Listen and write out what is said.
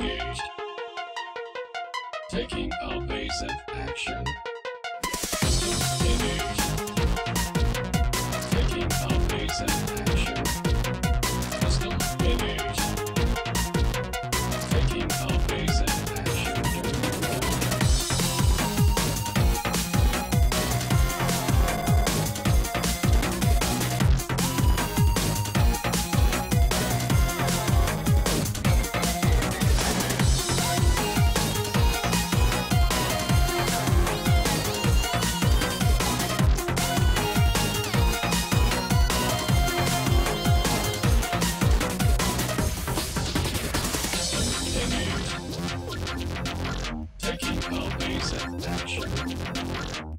Engaged. Taking evasive action. Pistol engaged. Taking evasive action. Pistol engaged. Taking evasive action. Taking evasive action.